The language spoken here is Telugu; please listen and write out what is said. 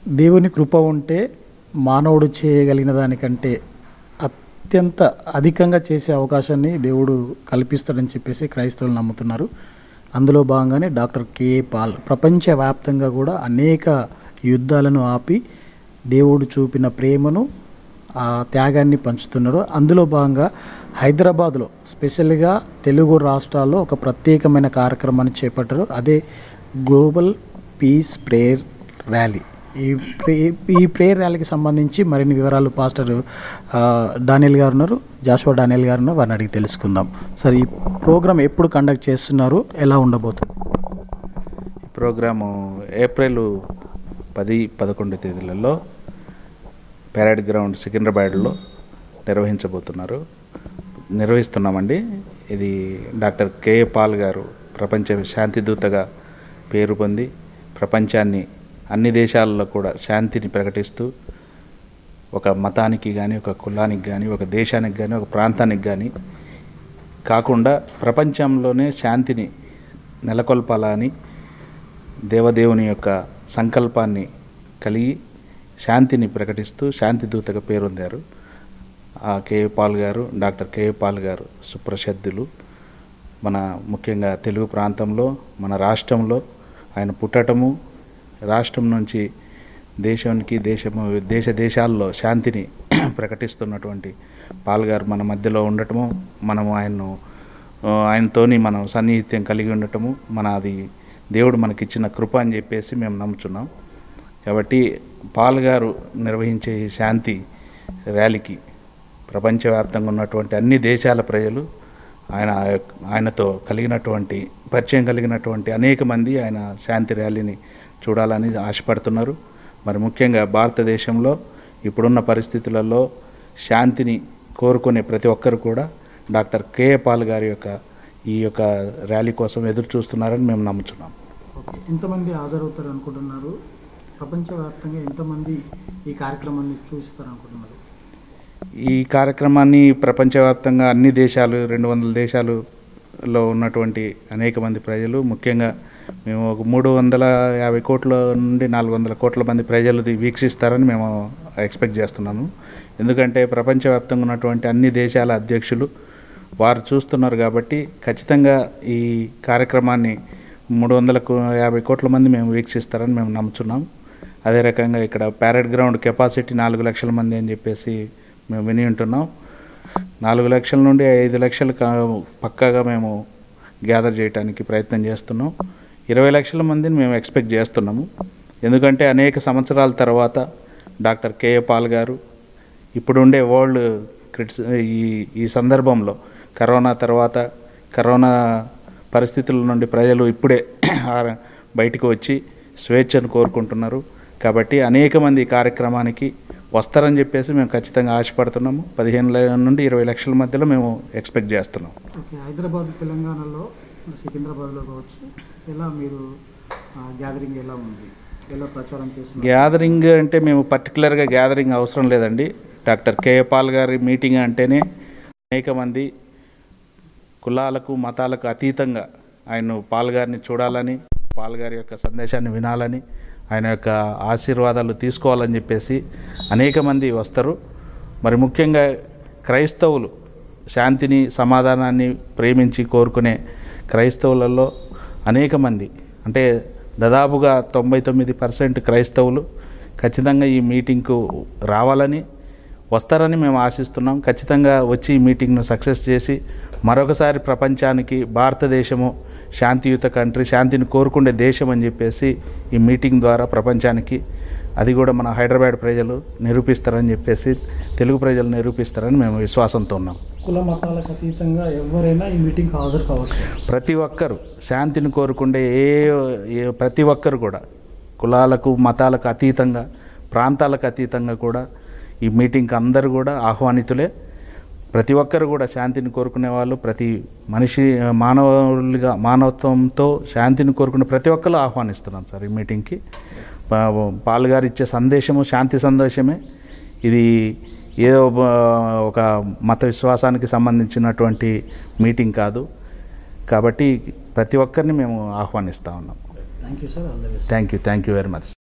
దేవుని కృప ఉంటే మానవుడు చేయగలిగిన దానికంటే అత్యంత అధికంగా చేసే అవకాశాన్ని దేవుడు కల్పిస్తాడని చెప్పేసి క్రైస్తవులు నమ్ముతున్నారు. అందులో భాగంగానే డాక్టర్ కేఏ పాల్ ప్రపంచవ్యాప్తంగా కూడా అనేక యుద్ధాలను ఆపి దేవుడు చూపిన ప్రేమను, ఆ త్యాగాన్ని పంచుతున్నారు. అందులో భాగంగా హైదరాబాద్లో స్పెషల్గా తెలుగు రాష్ట్రాల్లో ఒక ప్రత్యేకమైన కార్యక్రమాన్ని చేపట్టారు. అదే గ్లోబల్ పీస్ ప్రేయర్ ర్యాలీ. ఈ ప్రేయర్ ర్యాలీకి సంబంధించి మరిన్ని వివరాలు పాస్టర్ డానియల్ గారు ఉన్నారు, జాషువా డానియల్ గారు ఉన్నారు, వారిని అడిగి తెలుసుకుందాం. సార్, ఈ ప్రోగ్రామ్ ఎప్పుడు కండక్ట్ చేస్తున్నారు, ఎలా ఉండబోతుంది? ఈ ప్రోగ్రాము ఏప్రిల్ 10-11 తేదీలలో పెరేడ్ గ్రౌండ్ సికింద్రాబాద్లో నిర్వహిస్తున్నామండి. ఇది డాక్టర్ కేఏ పాల్ గారు ప్రపంచ శాంతిదూతగా పేరు పొంది ప్రపంచాన్ని అన్ని దేశాలలో కూడా శాంతిని ప్రకటిస్తూ ఒక మతానికి కానీ, ఒక కులానికి కానీ, ఒక దేశానికి కానీ, ఒక ప్రాంతానికి కానీ కాకుండా ప్రపంచంలోనే శాంతిని నెలకొల్పాలని దేవదేవుని యొక్క సంకల్పాన్ని కలిగి శాంతిని ప్రకటిస్తూ శాంతిదూతగా పేరొందారు. ఆ కేఏ పాల్ గారు, డాక్టర్ కేఏ పాల్ గారు సుప్రసిద్ధులు. మన ముఖ్యంగా తెలుగు ప్రాంతంలో, మన రాష్ట్రంలో ఆయన పుట్టటము, రాష్ట్రం నుంచి దేశానికి దేశాల్లో శాంతిని ప్రకటిస్తున్నటువంటి పాల్ గారు మన మధ్యలో ఉండటము, మనము ఆయనతోని మనం సన్నిహిత్యం కలిగి ఉండటము అది దేవుడు మనకిచ్చిన కృప అని చెప్పేసి మేము నమ్ముచున్నాం. కాబట్టి పాల్ గారు నిర్వహించే ఈ శాంతి ర్యాలీకి ప్రపంచవ్యాప్తంగా ఉన్నటువంటి అన్ని దేశాల ప్రజలు ఆయనతో పరిచయం కలిగినటువంటి అనేక మంది ఆయన శాంతి ర్యాలీని చూడాలని ఆశపడుతున్నారు. మరి ముఖ్యంగా భారతదేశంలో ఇప్పుడున్న పరిస్థితులలో శాంతిని కోరుకునే ప్రతి ఒక్కరు కూడా డాక్టర్ కేఏ పాల్ గారి ఈ యొక్క ర్యాలీ కోసం ఎదురు చూస్తున్నారని మేము నమ్ముతున్నాం. ఎంతమంది హాజరవుతారు అనుకుంటున్నారు? ప్రపంచవ్యాప్తంగా ఎంతమంది ఈ కార్యక్రమాన్ని చూస్తారు అనుకుంటున్నారు? ఈ కార్యక్రమాన్ని ప్రపంచవ్యాప్తంగా అన్ని దేశాలు, 200 దేశాలలో ఉన్నటువంటి అనేక మంది ప్రజలు, ముఖ్యంగా మేము ఒక 350 కోట్ల నుండి 400 కోట్ల మంది ప్రజలు వీక్షిస్తారని మేము ఎక్స్పెక్ట్ చేస్తున్నాము. ఎందుకంటే ప్రపంచవ్యాప్తంగా ఉన్నటువంటి అన్ని దేశాల అధ్యక్షులు వారు చూస్తున్నారు కాబట్టి ఖచ్చితంగా ఈ కార్యక్రమాన్ని 350 కోట్ల మంది మేము వీక్షిస్తారని మేము నమ్ముతున్నాం. అదే రకంగా ఇక్కడ పెరేడ్ గ్రౌండ్ కెపాసిటీ 4 లక్షల మంది అని చెప్పేసి మేము విని ఉంటున్నాం. 4 లక్షల నుండి 5 లక్షలు పక్కాగా మేము గ్యాదర్ చేయడానికి ప్రయత్నం చేస్తున్నాం. 20 లక్షల మందిని మేము ఎక్స్పెక్ట్ చేస్తున్నాము. ఎందుకంటే అనేక సంవత్సరాల తర్వాత డాక్టర్ కేఏ పాల్ గారు ఇప్పుడుండే ఈ సందర్భంలో కరోనా తర్వాత, కరోనా పరిస్థితుల నుండి ప్రజలు ఇప్పుడే బయటకు వచ్చి స్వేచ్ఛను కోరుకుంటున్నారు. కాబట్టి అనేక మంది ఈ కార్యక్రమానికి వస్తారని చెప్పేసి మేము ఖచ్చితంగా ఆశపడుతున్నాము. 15 నుండి 20 లక్షల మధ్యలో మేము ఎక్స్పెక్ట్ చేస్తున్నాం. హైదరాబాద్, తెలంగాణలో, సికింద్రాబాద్లో కావచ్చు, ఎలా మీరు గ్యాదరింగ్ ఎలా ఉంది, ఎలా ప్రచారం చేస్తున్నారు? గ్యాదరింగ్ అంటే మేము పర్టికులర్గా గ్యాదరింగ్ అవసరం లేదండి. డాక్టర్ కేఏ పాల్ గారి మీటింగ్ అంటేనే అనేక మంది కులాలకు, మతాలకు అతీతంగా పాల్ గారిని చూడాలని, పాల్ గారి యొక్క సందేశాన్ని వినాలని, ఆయన యొక్క ఆశీర్వాదాలు తీసుకోవాలని చెప్పేసి అనేక మంది వస్తారు. మరి ముఖ్యంగా క్రైస్తవులు శాంతిని, సమాధానాన్ని ప్రేమించి కోరుకునే క్రైస్తవులలో అనేక మంది, అంటే దాదాపుగా 99% క్రైస్తవులు ఖచ్చితంగా ఈ మీటింగ్కు రావాలని, వస్తారని మేము ఆశిస్తున్నాం. ఖచ్చితంగా వచ్చి ఈ మీటింగ్ను సక్సెస్ చేసి మరొకసారి ప్రపంచానికి భారతదేశము శాంతియుత కంట్రీ, శాంతిని కోరుకునే దేశం అని చెప్పేసి ఈ మీటింగ్ ద్వారా ప్రపంచానికి, అది కూడా మన హైదరాబాద్ ప్రజలు నిరూపిస్తారని చెప్పేసి, తెలుగు ప్రజలు నిరూపిస్తారని మేము విశ్వాసంతో ఉన్నాం. కుల మతాలకు అతీతంగా ఎవరైనా ఈ మీటింగ్కి హాజరు కావచ్చు. ప్రతి ఒక్కరు శాంతిని కోరుకుంటే ప్రతి ఒక్కరు కూడా కులాలకు, మతాలకు అతీతంగా, ప్రాంతాలకు అతీతంగా కూడా ఈ మీటింగ్కి అందరూ కూడా ఆహ్వానితులే. ప్రతి ఒక్కరు కూడా శాంతిని కోరుకునే వాళ్ళు, ప్రతి మనిషి మానవత్వంతో శాంతిని కోరుకునే ప్రతి ఒక్కరు ఆహ్వానిస్తున్నాం సార్ ఈ మీటింగ్కి. పాల్ గారు ఇచ్చే సందేశము శాంతి సందేశమే. ఇది ఏదో ఒక మత విశ్వాసానికి సంబంధించినటువంటి మీటింగ్ కాదు. కాబట్టి ప్రతి ఒక్కరిని మేము ఆహ్వానిస్తూ ఉన్నాం. Thank you sir. Thank you very much.